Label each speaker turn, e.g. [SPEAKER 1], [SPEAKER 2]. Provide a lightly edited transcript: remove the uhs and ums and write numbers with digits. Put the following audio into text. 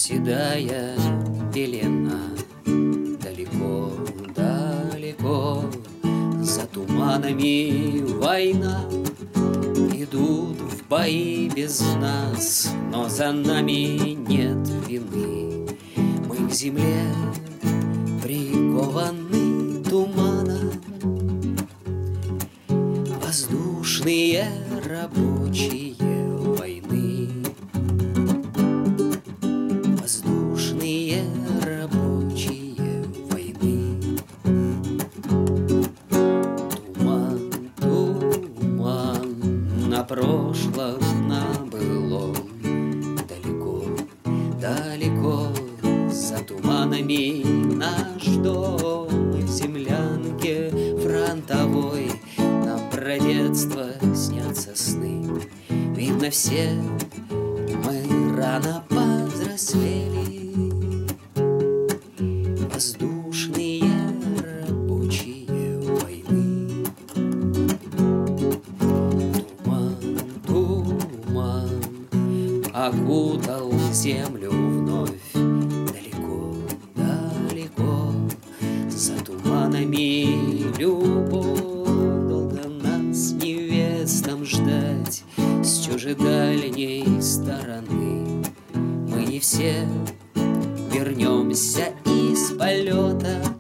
[SPEAKER 1] седая пелена. Далеко, далеко, за туманами война. Идут в бои без нас, но за нами нет вины. Мы к земле прикованы туманом. Воздушные рабочие войны. Воздушные рабочие войны. Туман, туман на прошлом, на былом. Далеко, далеко, за туманами наш дом. В землянке фронтовой нам про детство снятся сны. Видно, все мы рано повзрослели. Воздушные рабочие войны. Туман, туман окутал землю вновь. Далеко, далеко, за туманами любовь. Долго нас невестам ждать с чужедальней стороны. Мы не все вернемся из полета.